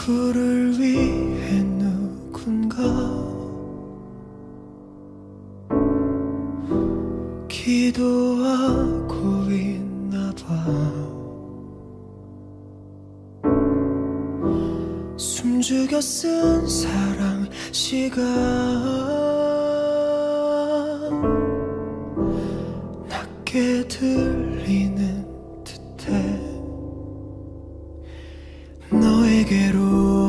누구를 위해 누군가 기도하고 있나봐. 숨죽여 쓴 사랑 시간 낮게 들리는 듯해. 너에게로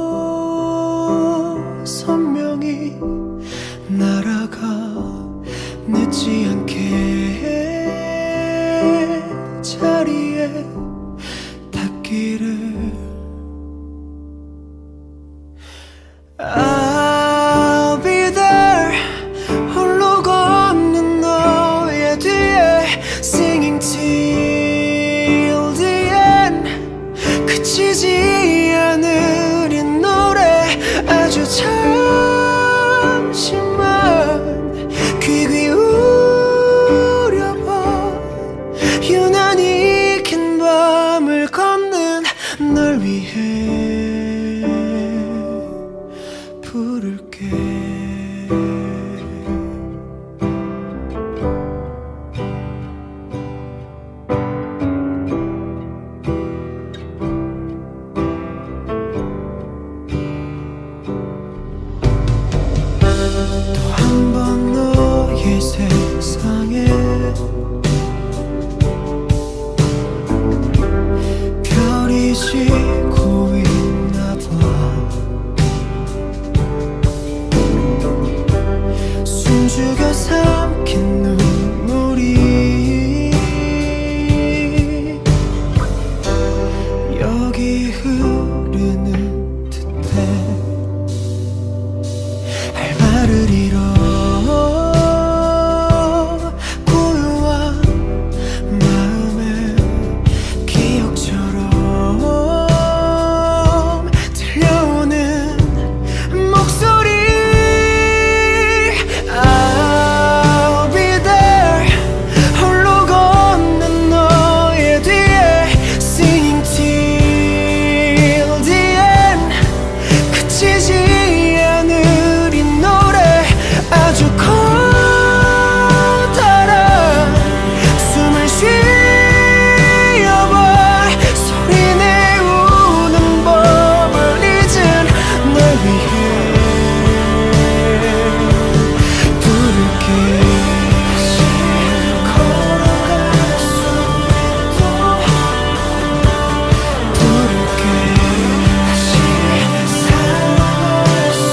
선명히 날아가 늦지 않게 자리에 닿기를. I'll be there 홀로 걷는 너의 뒤에 Singing till the end. 그치지 않을 이 노래 아주 잠시만 귀 기울여봐. 유난히 긴 밤을 걷는 널 위해 부를게. 또 한 번 너의 세상에 별이 지고 있나 봐. 숨죽여 삼킨 눈물이 여기 흐르는 듯해. 할 말을 잃어 고요한 마음에 기억처럼 들려오는 목소리. I'll be there 홀로 걷는 너의 뒤에 Singing till the end. 그치지 않을 이 노래 아주 커다란 숨을 쉬어봐. 소리 내우는 법을 잊은 널 위해 부를게. 걸어갈 수 있도록 부를게. 살아갈 수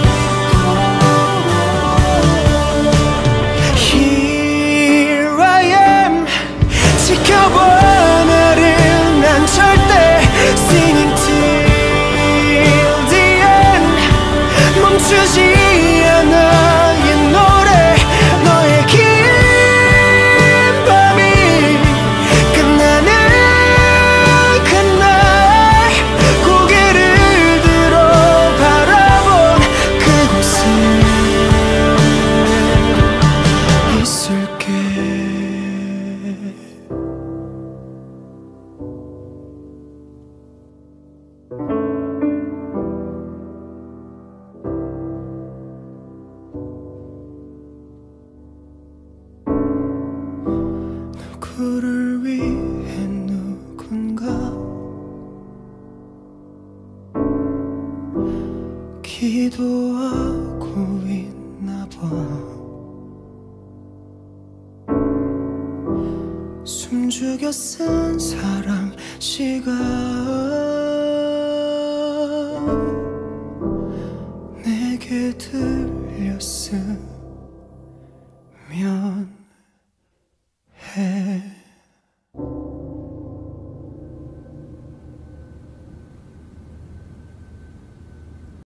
Here I am 지켜봐 나를 난 절대 Singing till the end. 멈추지 않아 이 노래. 너의 긴 밤이 끝나는 그날 고개를 들어 바라본 그곳에 있을게. 누구를 위해 누군가 기도하고 있나봐. 숨죽여 쓴 사랑 시간 내게 들렸음.